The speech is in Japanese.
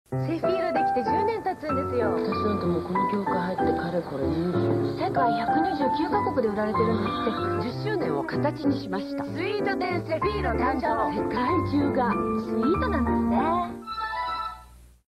セフィーロできて10年経つんですよ。 私なんてもうこの業界入ってかれこれ20。 世界129カ国で売られてるんですって。10周年を形にしました。スイートデンセフィーロ誕生。世界中がスイートなんですね。